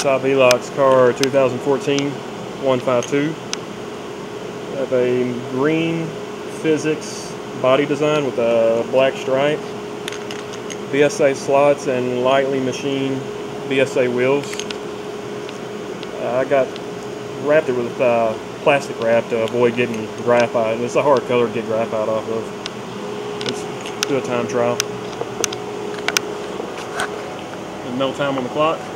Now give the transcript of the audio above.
shopvelox car 2014-152. Have a green physics body design with a black stripe, BSA slots, and lightly machined BSA wheels. I wrapped it with plastic wrap to avoid getting graphite. It's a hard color to get graphite off of. Let's do a time trial. There's no time on the clock.